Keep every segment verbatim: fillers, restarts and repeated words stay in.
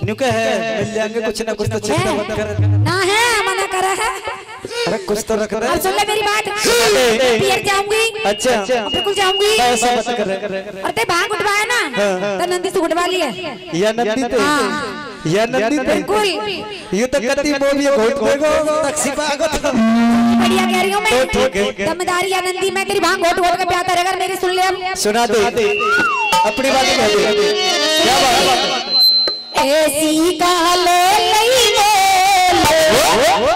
New क्या है मिल जाएंगे कुछ ना कुछ तो चिंता मत कर ना है मना करा है। अरे कुछ तो रख रहा है। अब सुन ले मेरी बात पियर जाऊंगी। अच्छा बिल्कुल जाऊंगी। ऐसा मत कर और ते भांग उठवाया ना तो नंदी से उठवा ली है या नंदी ते या नंदी ते बिल्कुल ये तो कति मोबियो घोट देगो टैक्सी पागो तो बढ़िया कह रही हूं मैं ठीक है दमदारी या नंदी मैं तेरी भांग घोट घोट के प्याता रहेगा मेरी सुन ले अब सुना दे अपनी बात कह दे क्या बात ऐसी काले लई ले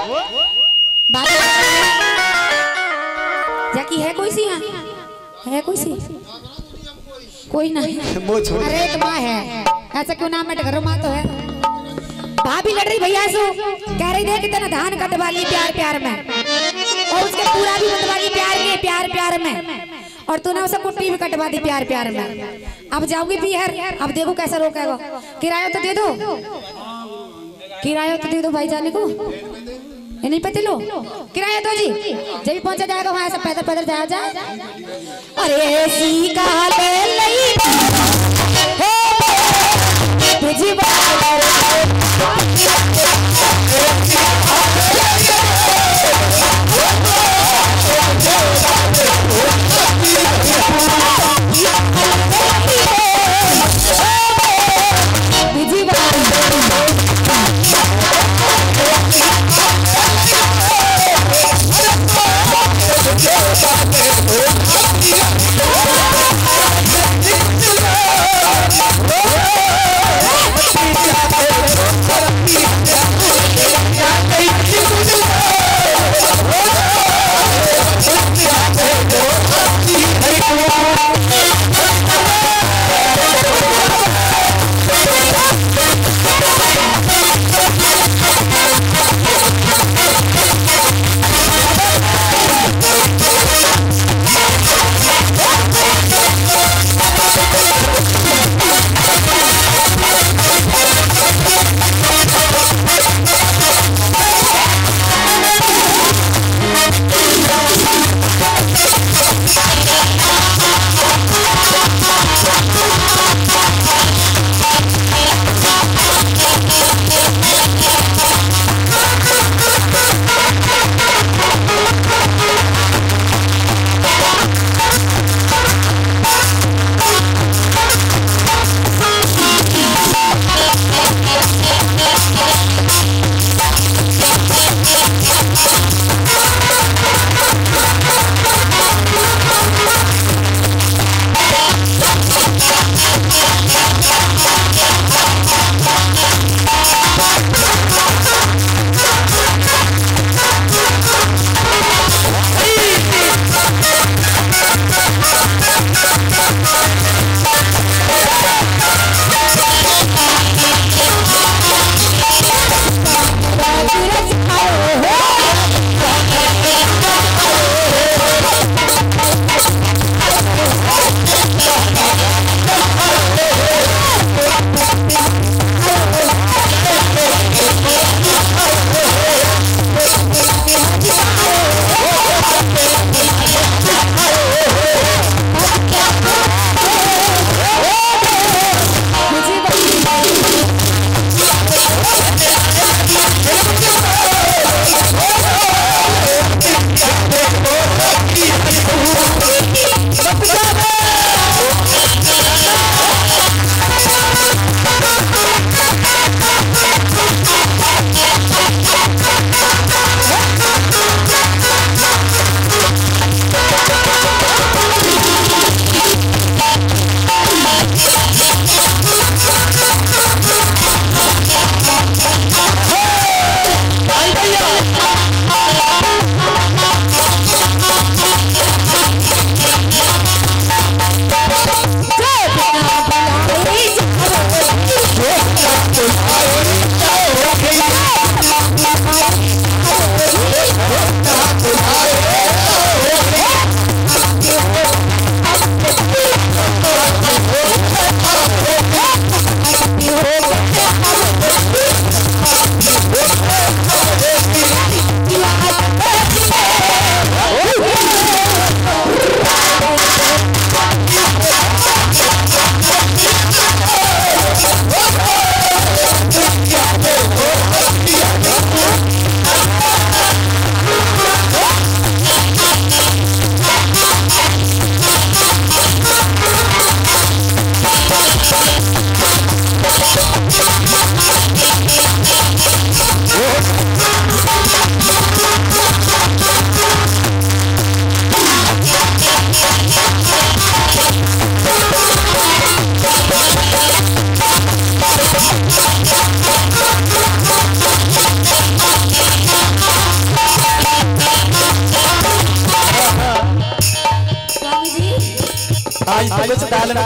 जाकी है कोई सी है है कोई सी कोई नहीं अरे तो माँ है ऐसा क्यों नाम मत करो माँ तो है भाभी लड़ रही भैया सो कह रही देख कितना धान कटवा ली प्यार प्यार में और उसके पूरा भी बनवा ली प्यार के प्यार प्यार में और तूने उसे कुट्टी भी कटवा दी प्यार प्यार में। अब जाऊंगी पीहर अब देखो कैसा रोकेगा किराया तो दे दो किराया तो दे दो भाई जाने को ये नहीं पता लो किराया दो जी जब भी पहुंचा जाएगा वहां सब पैदल पैदल जाया जाए। अरे ऐसी काले लई तुझी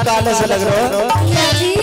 काले से लग रहे हो। पिया जी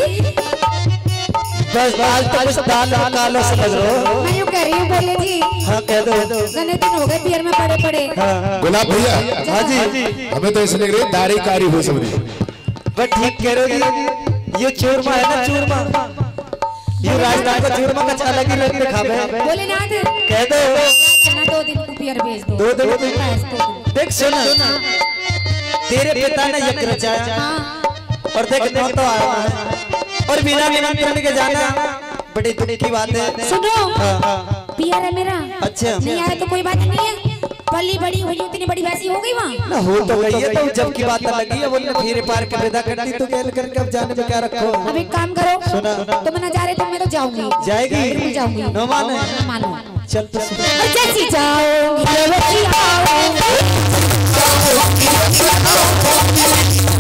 बस आज तो कुछ दाल काले से लग रहे हो। मैं यूं कह रही हूँ बोले जी। हाँ कह दो। गने दिन हो गए पियर में पड़े पड़े। गुलाब भैया हाँ जी हमें तो ऐसे लग रही दाढ़ी कारी हो सब रही। बस ठीक कह रहे हो जी। ये चूरमा है ना चूरमा, ये राजस्थान का चूरमा का अलग ही लगते खावे। बोले ना कह दो ना दो दिन को पियर भेज दो। दो दिन बस दो दिन। देख सुना तेरे पिता ने यज्ञ रचाया और देख तो तो आया है और बिना निमंत्रण के जाना बड़ी दुख की बात है। सुनो पियर है मेरा। अच्छा नहीं आया तो कोई बात नहीं है। पली बड़ी हुई इतनी बड़ी वैसी हो गई वहाँ ना हो तो गई है। तो जब की बात लगी है बोलने फिर पार के विदा कर दी तो क्या करके अब जाने में क्या रखो। अब एक काम करो सुना तुम ना जा रहे तो मैं तो जाऊंगी। जाएगी बिल्कुल जाऊंगी। न मानो न मानो चल तो जैसी जाओ